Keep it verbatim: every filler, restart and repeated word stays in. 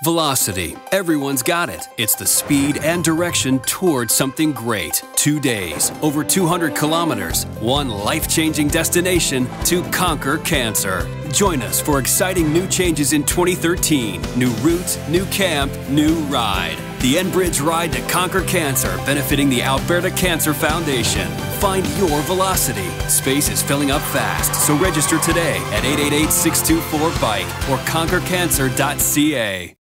Velocity. Everyone's got it. It's the speed and direction towards something great. Two days, over two hundred kilometers, one life-changing destination to conquer cancer. Join us for exciting new changes in twenty thirteen. New routes, new camp, new ride. The Enbridge Ride to Conquer Cancer, benefiting the Alberta Cancer Foundation. Find your velocity. Space is filling up fast, so register today at eight eight eight, six two four, B I K E or conquer cancer dot c a.